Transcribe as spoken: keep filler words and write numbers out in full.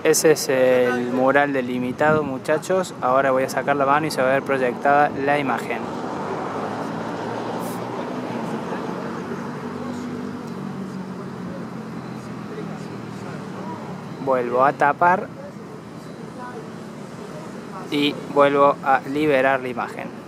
Ese es el mural delimitado, muchachos. Ahora voy a sacar la mano y se va a ver proyectada la imagen. Vuelvo a tapar y vuelvo a liberar la imagen.